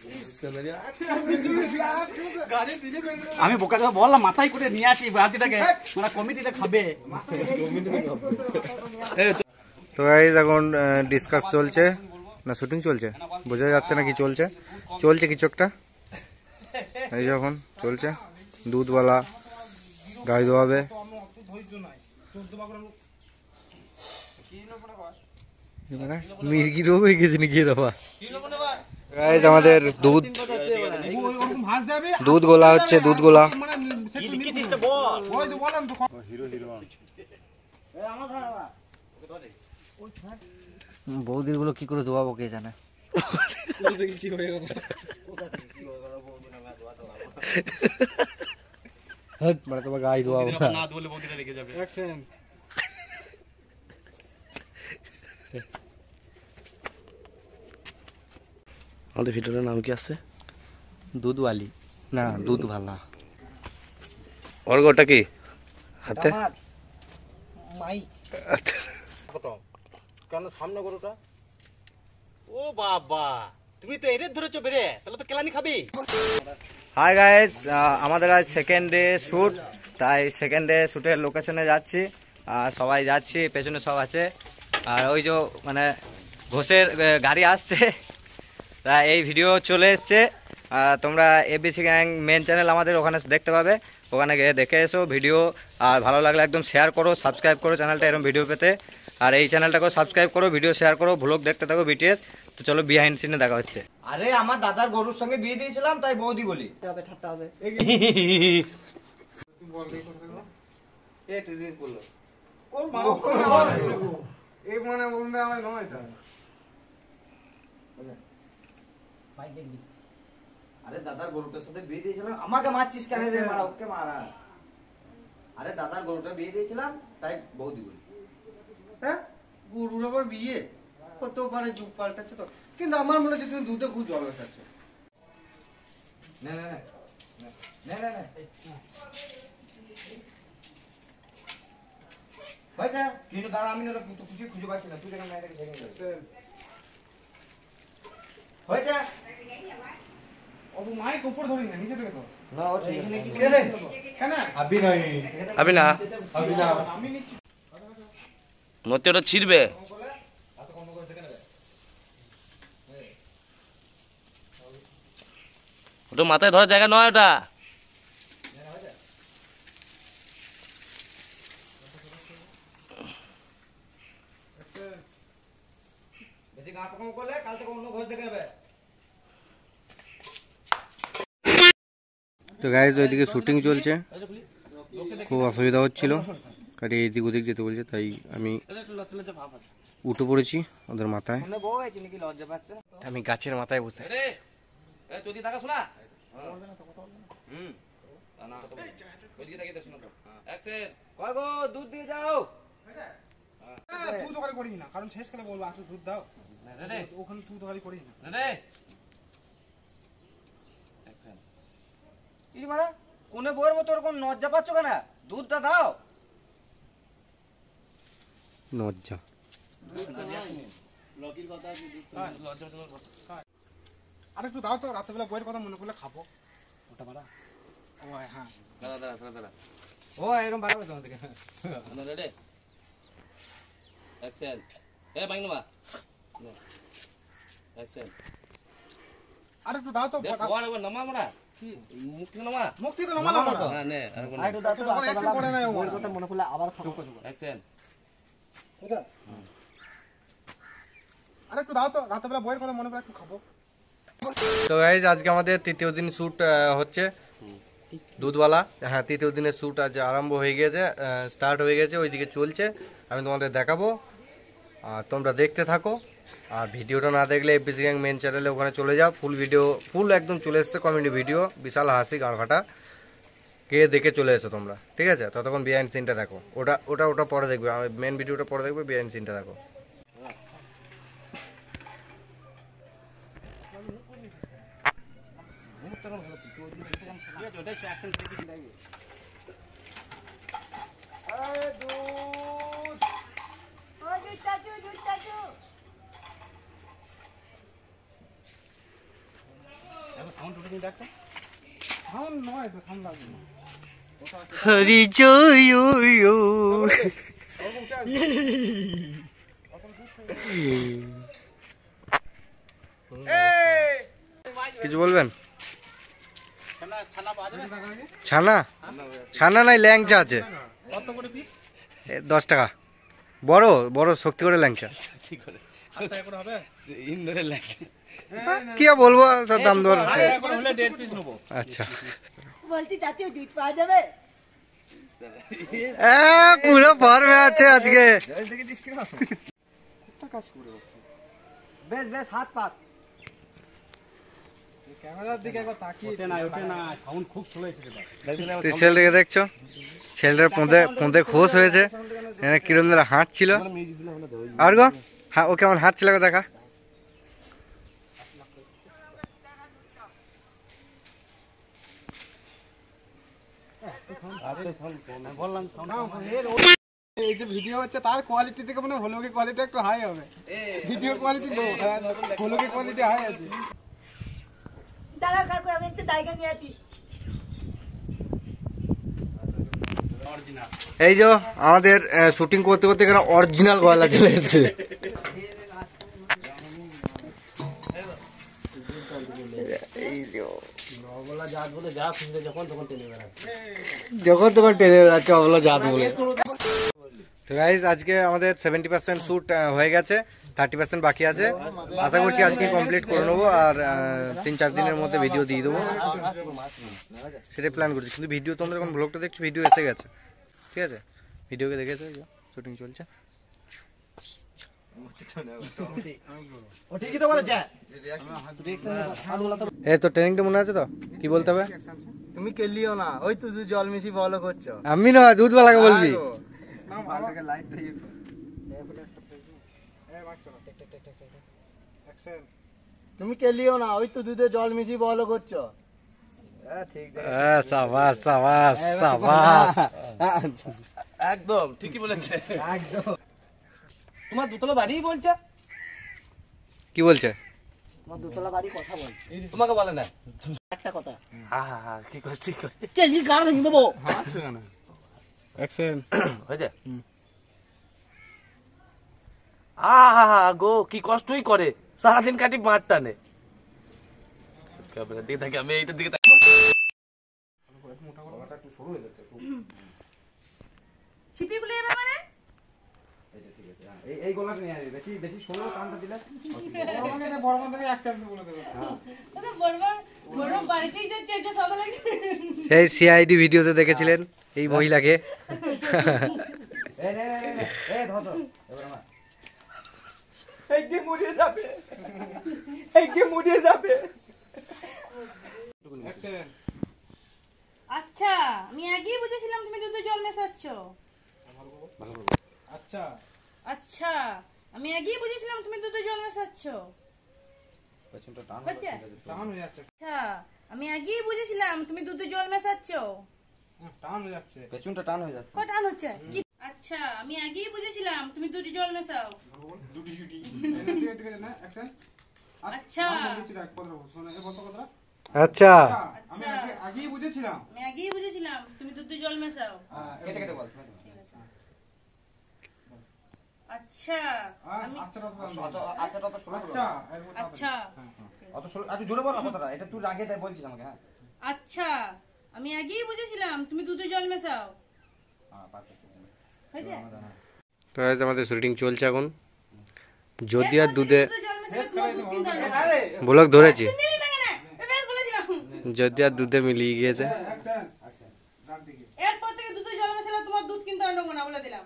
আমি বোকা দেবো বললাম মাথায় করে নিয়ে আসি বাতিটাকে মানে কমিটিতে খাবে। তো গাইস এখন ডিসকাস চলছে না শুটিং চলছে বোঝা যাচ্ছে না কি চলছে, চলছে কিছু একটা। এই যখন চলছে দুধওয়ালা গাই দোয়াবে, মির্গি রোগ হয়ে গেছে নাকি এরকম। গাইস আমাদের দুধ গোলা হচ্ছে, দুধ গোলা। বৌদির গুলো কি করে ধোয়াবো কে জানে। মানে তোমার গাই ধোয়াবো না, ধোলে বৌদিটা রেগে যাবে। আমাদের ভিডিওটার নাম কি আছে? দুধওয়ালি না দুধওয়ালা। ওর গোটা কি হাতে কেন সামনে গরুটা? ও বাবা তুমি তো এর ধরেছো বেরে, তাহলে তো কেলানি খাবি। হাই গাইস, আমাদের আজ সেকেন্ড ডে শুট, তাই সেকেন্ড ডে শুটের লোকেশনে যাচ্ছি। সবাই যাচ্ছি, পেছনে সব আছে। আর ওই যে মানে ঘোষের গাড়ি আসছে, তা এই ভিডিও চলে এসছে। তোমরা এবিসি গ্যাং মেন চ্যানেল আমাদের ওখানে দেখতে পাবে, ওখানে গিয়ে দেখে এসো ভিডিও। আর ভালো লাগলে একদম শেয়ার করো, সাবস্ক্রাইব করো চ্যানেলটা এরকম ভিডিও পেতে। আর এই চ্যানেলটাকেও সাবস্ক্রাইব করো, ভিডিও শেয়ার করো, ভ্লগ দেখতে থাকো বিটিএস। তো চলো বিহাইন্ড সিনে দেখা হচ্ছে। আরে আমার দাদার গরুর সঙ্গে বিয়ে দিয়েছিলাম তাই বৌদি বলি। ঠাট্টা হবে। আরে দাদার গরুটার সাথে বিয়ে দিয়েছিলাম, আমাকে মারছিস কেন রে? মারা ওকে মারা। আরে দাদার গরুটা বিয়ে দিয়েছিলাম তাই বৌদি বলি। হ্যাঁ গরুর আবার বিয়ে হতেও পারে, যুগ পাল্টাচ্ছে তো। কিন্তু আমার মনে হচ্ছে তুমি দুধে খুব জল মেশাচ্ছ। না না না না না হয়েছে কিন্তু দাঁড়া, আমি না কিছু খুঁজে পাচ্ছি না। তুই দেখেন না এটাকে ছেড়ে গেছে হয়েছে। মাইক উপর ধরি না, নিচে থেকে তো না। ও ঠিক আছে কে রে? কেন আবি না আমি নিচ্ছি মতে ওটা ছিড়বে। ওটা মাথায় ধরার জায়গা নয় ওটা। বেশি গা পকম করলে কাল থেকে অন্য ঘর দেখে নেবে। তো গাইজ ওইদিকে শুটিং চলছে, খুব অসুবিধা হচ্ছিল, কারণ এইদিক ওদিক যেতে বলছে, তাই আমি উঠে পড়েছি ওদের মাথায়। আমি গাছের মাথায় বসে। যদি টাকা শোনা কয় গো দুধ দিয়ে যাও। তুই দোকানে করিস না, কারণ শেষকালে বলবো আসলে দুধ দাও ওখানে, তুই দোকানে করিস না। কোনে বইয়ের মতো ওরকম লজ্জা পাচ্ছ কেন? দুধটা দাও। লজ্জা আর একটু দাও তো, রাত্রেবেলা বইয়ের কথা মনে করলে খাবো। ওটা বাড়া ও হ্যাঁ দাঁড়া ও এরকম বাড়াবে তোমাদেরকে। আর একটু দাও তো, মুক্তি তো নামালাম না। বইয়ের কথা মনে করলে আবার খাবো। আর একটু দাও তো, রাত্রেবেলা বইয়ের কথা মনে করে একটু খাবো। তো গাইজ আজকে আমাদের তৃতীয় দিন শ্যুট হচ্ছে দুধওয়ালা। হ্যাঁ, তৃতীয় দিনের শ্যুট আজ আরম্ভ হয়ে গেছে, স্টার্ট হয়ে গেছে, ওইদিকে চলছে। আমি তোমাদের দেখাবো, আর তোমরা দেখতে থাকো। আর ভিডিওটা না দেখলে এবিসি গ্যাং মেন চ্যানেলে ওখানে চলে যাও, ফুল ভিডিও ফুল একদম চলে এসছে, কমেডি ভিডিও, বিশাল হাসি গাঁড় ফাটা, কে দেখে চলে এসো তোমরা, ঠিক আছে? ততক্ষণ বিহাইন্ড সিনটা দেখো, ওটা ওটা ওটা পরে দেখবে, মেন ভিডিওটা পরে দেখবে, বিহাইন্ড সিনটা দেখো। সাউন্ড উঠে কিন্তু একটা সাউন্ড নয়, সাউন্ড লাগবে না। হরি জয় কিছু বলবেন? ছানা পাওয়া যাবে টাকা আগে? ছানা? ছানা নাই, ল্যাংচা আছে। কত করে পিস? 10 টাকা। বড় বড় শক্তি করে ল্যাংচা। 8 টাকা করে হবে? ইন্দোরের লাগে। কি আর বলবো, তার দাম দর। 8 টাকা করে হলে 1.5 পিস নেবো। আচ্ছা, বলতি জাতীয় দুধ পাওয়া যাবে? পুরো ফর্মে আছে আজকে। বেশ বেশ হাত পাত। ক্যামেরার দিকে একবার তাকিয়ে ওঠে না সাউন্ড খুব স্লো এসেছে। তুই ছেলেটাকে দেখছো? ছেলেটার পোঁদে খোশ হয়েছে, কিরম ধরে হাঁটছিল। আর গো, হ্যাঁ, ও কেমন হাঁটছিল গো, দেখা। এই যে ভিডিও হচ্ছে তার কোয়ালিটি থেকে মনে ভ্লগের কোয়ালিটি একটু হাই হবে। ভিডিও কোয়ালিটি লো, ভ্লগের কোয়ালিটি হাই আছে। দাঁড়া কাকু, আমি একটু জায়গা নিয়ে আসি। এই যে আমাদের শুটিং করতে করতে এখানে অরিজিনাল গয়লা চলে এসেছে। যখন তখন টেনে বেড়াচ্ছে অবলা জাত বলে। তো গাইজ, আজকে আমাদের 70% শুট হয়ে গেছে, 30% বাকি আছে। আশা করছি আজকে কমপ্লিট করে নেবো, আর 3-4 দিনের মধ্যে ভিডিও দিয়ে দেবো, সেটাই প্ল্যান করছি। কিন্তু ভিডিও, তোমরা যখন ব্লগটা দেখছো ভিডিও এসে গেছে, ঠিক আছে? ভিডিওকে দেখেছো, শুটিং চলছে। এই তো ট্রেনিংটা মনে আছে তো? কি বলতে হবে? তুমি কেলিও না, ওই তো জল মিশি বলো করছো। আমি না, দুধওয়ালাকে বলবি। তুমি কেলিও না, ওই তো দুধে জল মিশি বলো করছো। সাবাস সাবাস সাবাস। একদম ঠিকই বলেছে। তোমার দুতলা বাড়ি বলছে? কি বলছে? তোমার দুতলা বাড়ি কথা বল। তোমাকে বলে না। একটা কথা, হ্যাঁ কি করছিস, ঠিক করছিস। কেলি গাড় ভেঙে দেবো। অ্যাকশন হয়েছে? আহা গো, কি কষ্টই করে, সারাদিন কাটি মাঠ টানে। ক্যামেরার দিকে থাকি, আমি এইটার দিকে থাকি। ছিপি গুলি যাবে মানে? এই গলাটা নিয়ে আসবি, বেশি বেশি ষোলো কানটা দিলে বড় মাথাকে এক চান্স বলে দেবে। বাড়িতেই যাচ্ছে, এটা সবাই লাগে। সেই সিআইডি ভিডিওতে দেখেছিলেন এই মহিলাকে। ধর ধর এবার আমার অ্যাকশন আচ্ছা, আমি আগেই বুঝেছিলাম তুমি দুধে জল মেশাচ্ছ। আচ্ছা আচ্ছা, আমি আগেই বুঝেছিলাম তুমি দুধে জল মেশাচ্ছ। পেছনটা টান হচ্ছে? টান হয়ে যাচ্ছে, আচ্ছা, আমি আগেই বুঝেছিলাম তুমি দুধে জল মেশাচ্ছ। টান হয়ে যাচ্ছে। পেছনটা টান হয়ে যাচ্ছে। কটান হচ্ছে কি? আচ্ছা, আমি আগেই বুঝেছিলাম তুমি দুধে জল মেশাও। ঠিক আছে না অ্যাকশন। আচ্ছা। বলছি দেখ কথা বল, শোনো এই বলতো কথা। আচ্ছা, আমি আগেই বুঝেছিলাম। আমি আগেই বুঝেছিলাম তুমি দুধে জল মেশাও। কেটে কেটে বল। আচ্ছা, আমি আচ্ছা আচ্ছা অত ষোলো আচ্ছা আচ্ছা অত ষোলো, একটু জোরে বল না কথাটা, এটা তুই আগে তাই বলছিস আমাকে। হ্যাঁ আচ্ছা, আমি আগেই বুঝেছিলাম তুমি দুধে জল মেশাও। হয়েছে? তো guys, আমাদের শুটিং চলছে এখন। যদি আর দুধে দুধে জল মেশালে তোমার দুধ কিনতে হবে না। ব্লগ ধরেছি, নিলি না কেন? বেশ বলেছিলাম। যদি আর দুধে মিলিয়ে গিয়েছে। অ্যাকশন ডাক দিকে এরপর থেকে দুধে জল মেশালে তোমার দুধ কিনতে হবে না, বলে দিলাম।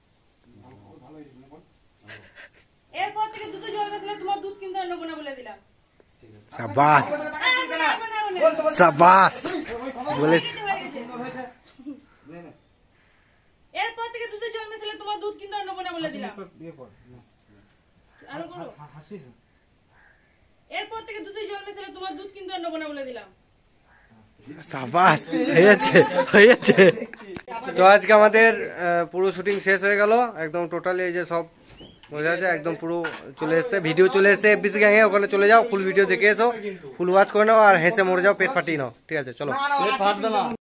এরপর থেকে দুধে জল মেশালে তোমার দুধ কিনতে হবে না, বলে দিলাম। সাবাস সাবাস বলেছে। এরপর থেকে দুধে জল মেশালে তোমার দুধ কিনতে হবে না, বলে দিলাম। দিয়ে পড় আরো করো। হাসিস এরপর থেকে দুধে জল মেশালে তোমার দুধ কিনতে হবে না, বলে দিলাম। সাবাস, হয়েছে হয়েছে। তো আজকে আমাদের পুরো শুটিং শেষ হয়ে গেল একদম টোটালি। এই যে সব বোঝা যাচ্ছে একদম পুরো চলে এসছে, ভিডিও চলে এসছে এফবিসি গ্যাংয়ে, ওখানে চলে যাও, ফুল ভিডিও দেখে এসো, ফুল ওয়াচ করে নাও আর হেসে মরে যাও, পেট ফাটিয়ে নাও, ঠিক আছে চলো।